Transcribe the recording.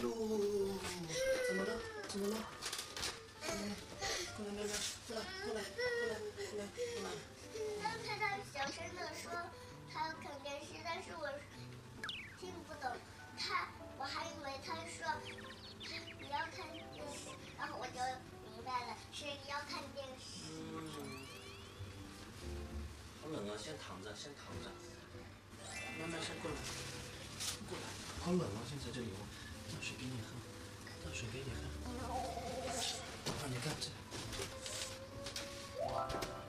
呦，怎么了？怎么了？过来，妹妹，过来，过来，过来，过来，过来。 刚才他小声的说他要看电视，但是我听不懂我还以为他说你要看电视，然后我就明白了是要看电视。 好冷啊，先躺着，先躺着。慢慢先过来，过来。好冷啊，现在这里，我倒水给你喝，倒水给你喝。啊，你看这。